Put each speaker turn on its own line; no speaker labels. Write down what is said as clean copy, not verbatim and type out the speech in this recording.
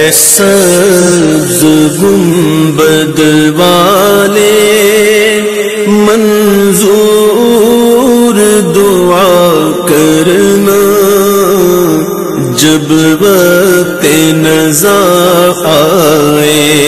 सब्ज़ गुंबद वाले मंजूर दुआ करना, जब वक्त नज़ा आए